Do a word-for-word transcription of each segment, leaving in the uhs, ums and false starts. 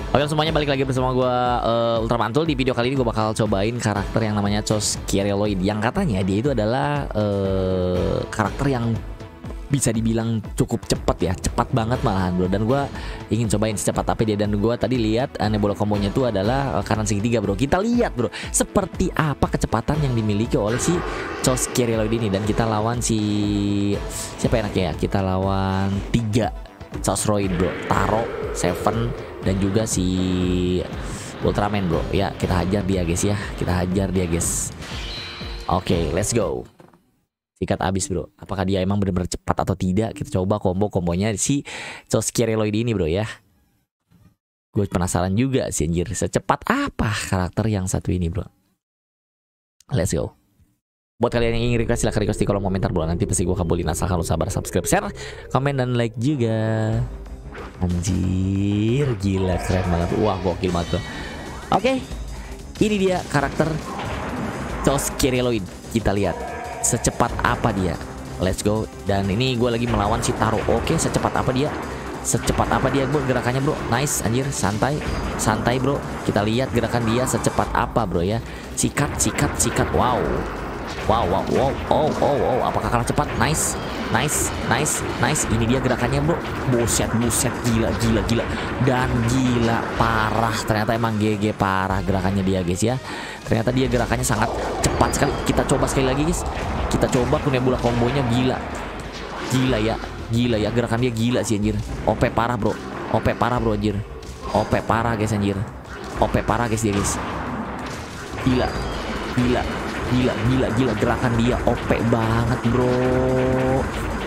Oke semuanya, balik lagi bersama gue uh, Ultra Mantul. Di video kali ini gue bakal cobain karakter yang namanya Chos Kireloid, yang katanya dia itu adalah uh, karakter yang bisa dibilang cukup cepat ya, cepat banget malahan bro. Dan gue ingin cobain secepat apa dia. Dan gue tadi lihat uh, Nebula kombonya itu adalah uh, kanan segitiga bro. Kita lihat bro, seperti apa kecepatan yang dimiliki oleh si Chos Kireloid ini. Dan kita lawan si siapa enaknya ya? Kita lawan tiga Chosroid bro, Taro, Seven, dan juga si Ultraman bro. Ya kita hajar dia guys ya, kita hajar dia guys. Oke okay, let's go. Sikat abis bro. Apakah dia emang benar-benar cepat atau tidak? Kita coba combo-kombonya si Chos Kireloid ini bro ya. Gue penasaran juga sih anjir, secepat apa karakter yang satu ini bro. Let's go. Buat kalian yang ingin request, silahkan request di kolom komentar bro. Nanti pasti gue kabulin, asalkan lu sabar, subscribe, share, komen, dan like juga. Anjir, gila keren banget. Wah gokil banget bro. Oke, ini dia karakter Chos Kireloid. Kita lihat secepat apa dia. Let's go. Dan ini gue lagi melawan si Taro. Oke, secepat apa dia? Secepat apa dia bro gerakannya bro? Nice anjir, santai, santai bro. Kita lihat gerakan dia secepat apa bro ya. Sikat, sikat, sikat. Wow. Wow, wow, wow, oh, oh, oh, apakah kalah cepat? Nice, nice, nice, nice. Ini dia gerakannya bro. Buset, buset, gila, gila, gila. Dan gila, parah. Ternyata emang G G parah gerakannya dia guys ya. Ternyata dia gerakannya sangat cepat sekali. Kita coba sekali lagi guys. Kita coba Nebula kombonya, gila. Gila ya, gila ya, gerakan dia gila sih anjir. O P parah bro, O P parah bro anjir. O P parah guys anjir. O P parah guys dia guys. Gila, gila. Gila, gila, gila, gerakan dia O P banget bro.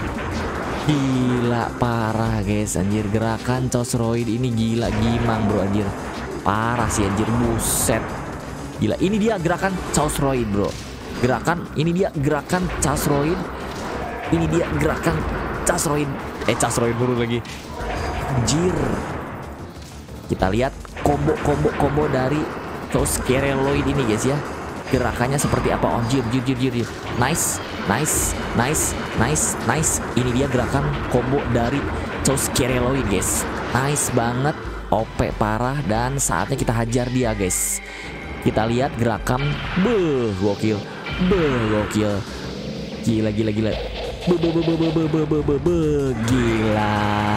Gila, parah guys anjir. Gerakan Chosroid ini gila, gimang bro anjir. Parah sih anjir, buset. Gila, ini dia gerakan Chosroid bro. Gerakan, ini dia gerakan Chosroid. Ini dia gerakan Chosroid. Eh, Chosroid buru lagi. Anjir. Kita lihat combo-combo-combo dari Chos Kireloid ini guys ya. Gerakannya seperti apa? Oh, jir, jir, jir, jir. Nice, nice, nice, nice, nice. Ini dia gerakan combo dari Chos Kireloid guys. Nice banget, O P parah, dan saatnya kita hajar dia guys. Kita lihat gerakan, beuh, gokil, beuh, gokil, gila, gila, gila, be, be, be, be, be, be, be, be, be, gila.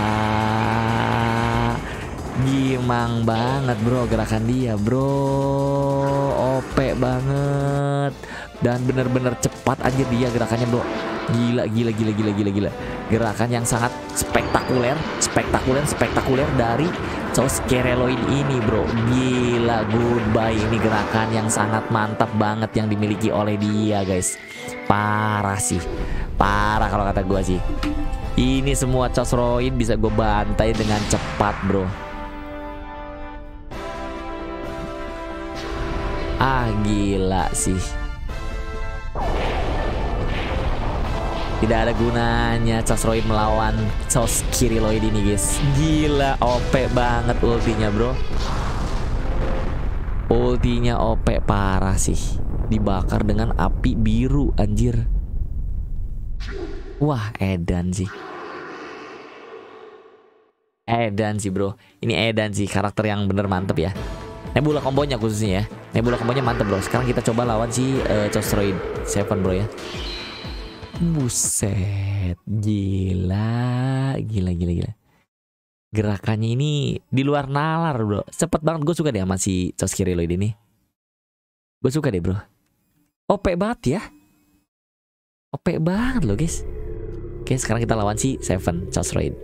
Gimang banget bro gerakan dia bro. O P banget. Dan bener-bener cepat aja dia gerakannya bro. Gila, gila, gila, gila, gila, gila. Gerakan yang sangat spektakuler, spektakuler, spektakuler dari Chos Kireloid ini bro. Gila, goodbye. Ini gerakan yang sangat mantap banget yang dimiliki oleh dia guys. Parah sih, parah kalau kata gue sih. Ini semua Chosroid bisa gue bantai dengan cepat bro. Ah gila sih. Tidak ada gunanya Chosroid melawan Chos Kireloid ini guys. Gila, O P banget ultinya bro. Ultinya O P parah sih. Dibakar dengan api biru anjir. Wah edan sih. Edan sih bro. Ini edan sih, karakter yang bener mantep ya. Nebula kombonya khususnya ya. Nebula kombonya mantep bro. Sekarang kita coba lawan si uh, Chosroid Seven bro ya. Buset, gila, gila, gila, gila. Gerakannya ini di luar nalar bro. Cepet banget, gue suka deh sama si Chos Kireloid ini. Gue suka deh bro. O P banget ya. O P banget loh guys. Oke, sekarang kita lawan si Seven Chosroid.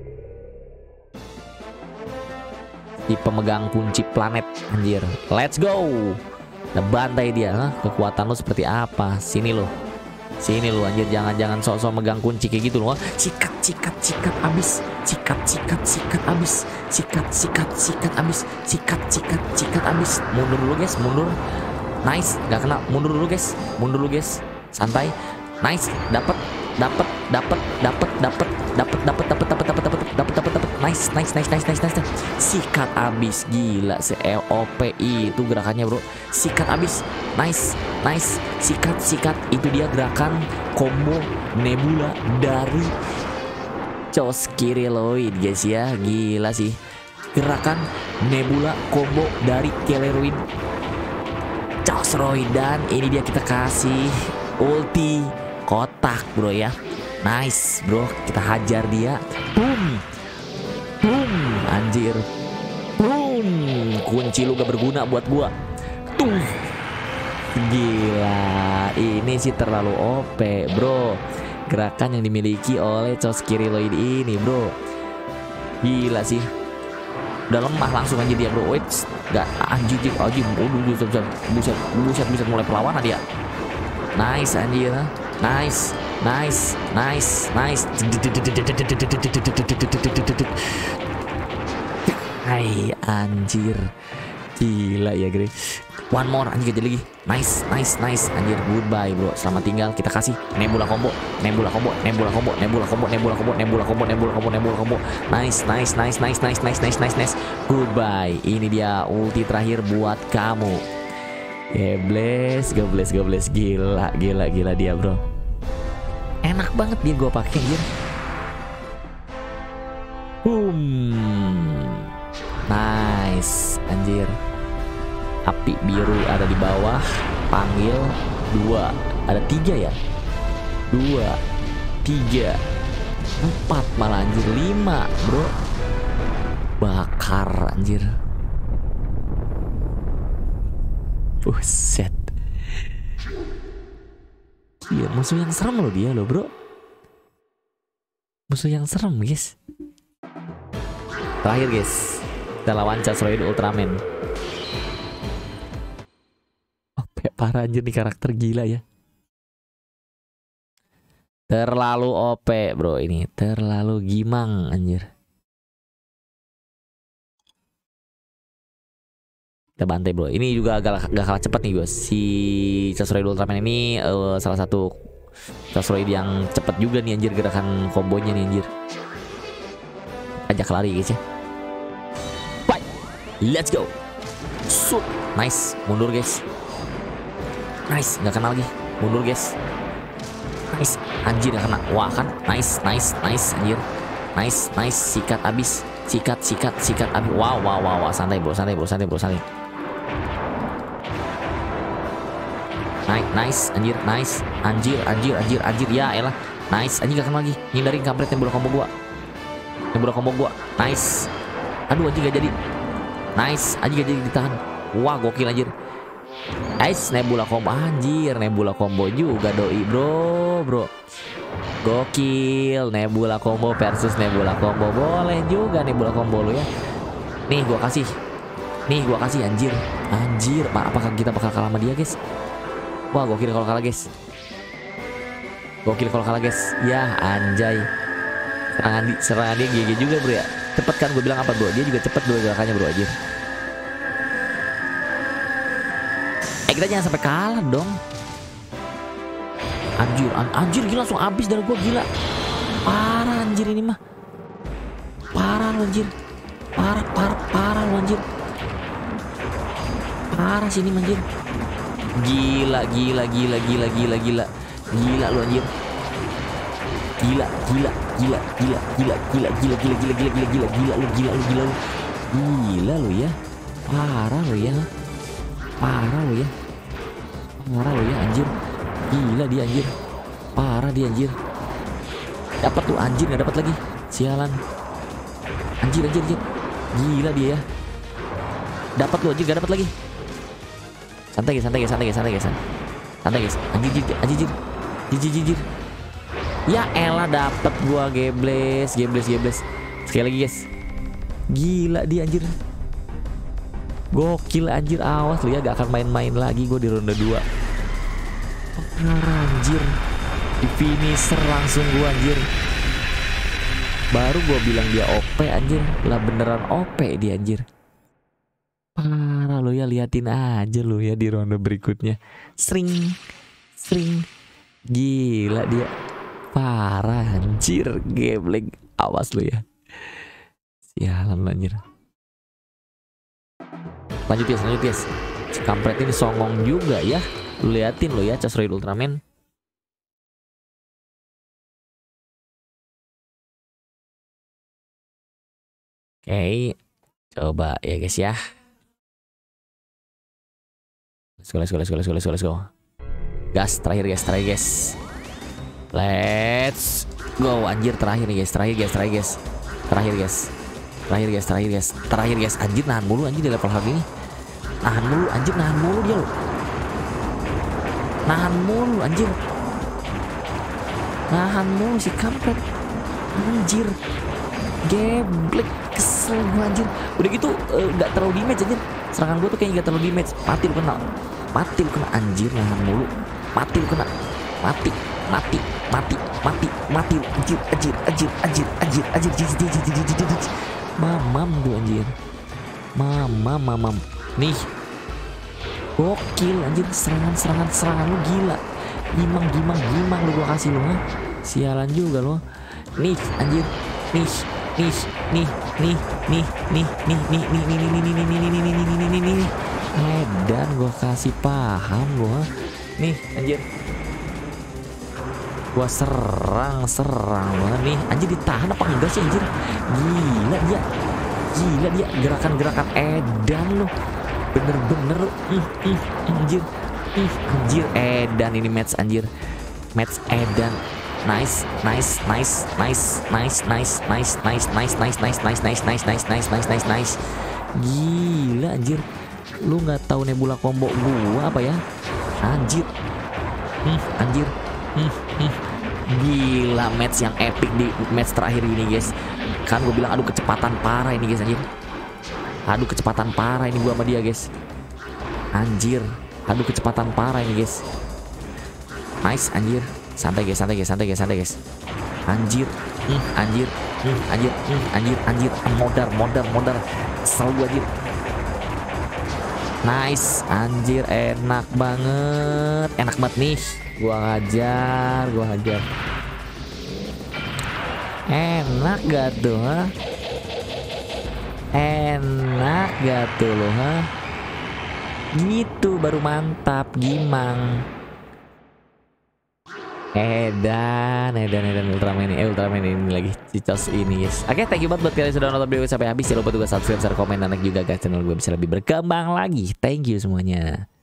Di pemegang kunci planet anjir. Let's go. Nah, bantai dia. Hah? Kekuatan lo seperti apa? Sini lo. Sini lo anjir, jangan-jangan sok-sok megang kunci kayak gitu loh. Sikat, sikat, sikat abis. Sikat, sikat, sikat abis. Sikat, sikat, sikat abis. Sikat, sikat, sikat abis. Mundur dulu guys, mundur. Nice, gak kena. Mundur dulu guys. Mundur dulu guys. Santai. Nice, dapat, dapat, dapat, dapat, dapat, dapat, dapat, dapat, dapat, dapat, dapat, dapat, dapat, dapat. Nice, nice, nice, nice, nice, nice. Sikat abis, gila, se O P itu gerakannya bro. Sikat abis, nice, nice. Sikat, sikat, itu dia gerakan combo Nebula dari Chos Kireloid guys ya. Gila sih. gerakan Nebula combo dari Kill Chosroid, dan ini dia kita kasih ulti kotak bro ya. Nice bro, kita hajar dia. Boom, boom, anjir. Boom, kunci lu gak berguna buat gua. Tuh, gila, ini sih terlalu O P bro. Gerakan yang dimiliki oleh Choskiriloid ini bro, gila sih. Udah lemah langsung aja dia bro. Wait, gak anjir, anjir, oh, buset, buset, buset, buset, buset, mulai perlawanan dia. Nice anjir, nice, nice, nice, nice. Hai anjir, gila ya Gre. One more anjir, gak jadi lagi. Nice, nice, nice anjir. Goodbye bro, selamat tinggal. Kita kasih Nebula combo, Nebula combo, Nebula combo, Nebula combo, Nebula combo, Nebula combo, Nebula combo, Nebula combo. Nice, nice, nice, nice, nice, nice, nice, nice, nice. Goodbye. Ini dia ulti terakhir buat kamu. Gebles, gebles, gebles. Gila, gila, gila dia bro. Enak banget dia gue pakai anjir. Boom. Nice anjir. Api biru ada di bawah, panggil dua, ada tiga ya, dua, tiga, empat malah anjir, lima bro, bakar anjir, buset, iya musuh yang serem loh dia loh bro, musuh yang serem guys. Terakhir guys, kita lawan Chosroid Ultraman. Parah anjir nih, karakter gila ya. Terlalu O P bro ini, terlalu gimang anjir. Kita bantai bro. Ini juga gak, gak kalah cepet nih guys. Si Chosroid Ultraman ini uh, salah satu Chosroid yang cepet juga nih anjir, gerakan kombonya nih anjir. Ajak lari guys ya. Bye. Let's go. Shoot. Nice, mundur guys. Nice, nggak kena lagi. Mundur guys. Nice, anjir nggak kena. Wah kan, nice, nice, nice anjir. Nice, nice, sikat abis. Sikat, sikat, sikat abis. Wow, wow, wow, wow. Santai bro, santai bro, santai bro, santai. Nice, nice, anjir, nice. Anjir, anjir, anjir, anjir. Ya elah. Nice, anjir nggak kena lagi. Hindarin kampret yang bola combo gua. Yang bola combo gua. Nice. Aduh anjir gak jadi. Nice, anjir gak jadi ditahan. Wah gokil anjir. Nice, Nebula combo anjir, Nebula combo juga doi bro, bro. Gokil, Nebula combo versus Nebula combo. Boleh juga Nebula combo lu ya. Nih gua kasih. Nih gua kasih anjir. Anjir, apakah kita bakal kalah sama dia, guys? Wah, gokil kalau kalah, guys. Gokil kalau kalah, guys. Ya, anjay. Serangan di serangan dia G G juga, bro ya. Cepet kan gue bilang apa, bro? Dia juga cepet bro gerakannya, bro, anjir. Eh kita jangan sampai kalah dong. Anjir, an anjir gila langsung habis dari gua, gila. Parah anjir ini mah. Parah lu anjir. Parah, parah, parah lu anjir. Parah sini anjir. Gila, gila, gila, gila, gila, gila. Gila lu anjir. Gila, gila, gila, gila, gila, gila, gila, gila, gila, gila, gila, gila, gila lu, gila lu, gila lu. Gila lu ya. Parah lu ya. Parah lo ya. Parah lo ya anjir. Gila dia anjir. Parah dia anjir. Dapat tuh anjir, nggak dapat lagi. Sialan. Anjir anjir anjir. Gila dia ya. Dapat lo anjir, nggak dapat lagi. Santai guys, santai guys, santai guys, santai guys. Santai guys. Anjir anjir anjir. Anjir anjir. Ya elah dapat gua, gebles, gebles, gebles. Sekali lagi guys. Gila dia anjir. Gokil anjir, awas lu ya, gak akan main-main lagi gue di ronde dua. Anjir, di finisher langsung gue anjir. Baru gue bilang dia O P anjir, lah beneran O P dia anjir. Parah lu ya, liatin aja lu ya di ronde berikutnya. Sering, sering. Gila dia. Parah anjir, geblek. Awas lu ya. Sialan lu anjir. Lanjut ya, lanjut ya. Si kampret ini songong juga ya. Lu liatin lo ya Chosroid Ultraman. Oke, Coba ya guys ya. Let's go, let's go, let's go, let's go, let's go, let's go. Gas, terakhir guys, terakhir guys. Let's go, anjir terakhir nih guys, terakhir guys, terakhir guys. Terakhir guys. Terakhir guys, terakhir guys. Terakhir guys, anjir nahan mulu anjir di level hard ini. Nahan mulu anjir, nahan mulu dia loh. Nahan mulu anjir. Nahan mulu si kampret. Anjir. Geblek, kesel gue anjir. Udah gitu uh, gak terlalu damage anjir. Serangan gue tuh kayaknya gak terlalu damage. Mati lu kena. Mati lu kena anjir, nahan mulu. Mati lu kena. Mati, mati, mati, mati, mati. Anjir, anjir, anjir, anjir, anjir, anjir, anjir, anjir, anjir, anjir, anjir. Mamam tuh anjir. Mamam, mamam. Nih. Gokil anjir, serangan-serangan serangan lu gila. Gimang, gimang, gimang lu gua kasih lu ha. Sialan juga lu. Nih anjir. Nih, nih, nih, nih, nih, nih, nih, nih, nih, nih, nih, nih, nih, nih, nih, nih, nih, nih, nih, nih. Edan gua kasih paham lu ha. Nih anjir. Gua serang, serang banget nih. Anjir ditahan apa enggak sih anjir? Gila dia. Gila dia gerakan-gerakan edan lu. Bener-bener lu. Ih, ih, anjir. Ih, anjir edan ini match anjir. Match edan. Nice, nice, nice, nice, nice, nice, nice, nice, nice, nice, nice, nice, nice, nice, nice, nice, nice, nice, nice. Gila anjir. Lu nggak tahu Nebula combo gua apa ya? Anjir. Hmm, anjir. Hmm, hmm. Gila match yang epic di match terakhir ini guys. Kan gue bilang aduh kecepatan parah ini guys anjir. Aduh kecepatan parah ini gua sama dia guys. Anjir. Aduh kecepatan parah ini guys. Nice anjir. Santai guys, santai guys, santai guys, santai guys. Anjir. Hmm, anjir. Hmm, anjir. Hmm, anjir, anjir. Modar, modar, modar. Kesel gua anjir. Nice. Anjir enak banget. Enak banget nih. Gua hajar, gua hajar. Enak gak tuh ha? Enak gak tuh lo ha? Gitu baru mantap, gimang. Edan, edan, edan Ultraman ini, eh Ultraman ini lagi cicos ini guys. Oke, okay, thank you banget buat kalian sudah nonton video sampai habis. Jangan lupa juga subscribe, share, komen, dan like juga guys channel gue bisa lebih berkembang lagi. Thank you semuanya.